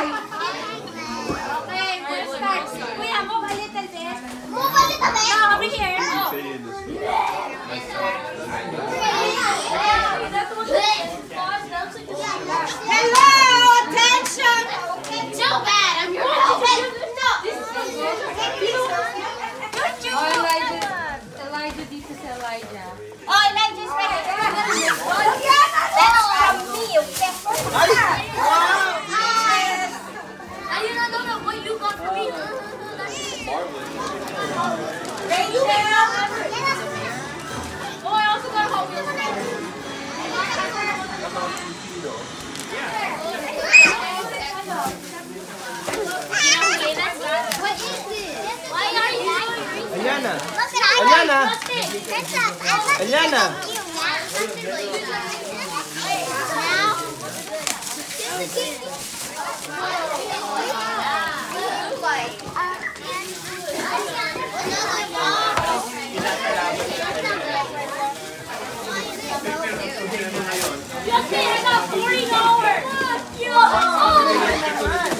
Okay, we'll start. Kuya, move a little bit. Move a little bit. No, over here. Hello, attention. Too bad, I'm your husband. No. Elijah, this is Elijah. Oh, Elijah's ready. That's from me, okay? I don't know what you got for me. Rachel. Oh, I also got a hot wheel. What is this? Why are you Aliana. Look at Aliana. Aliana. Justin, I got $40.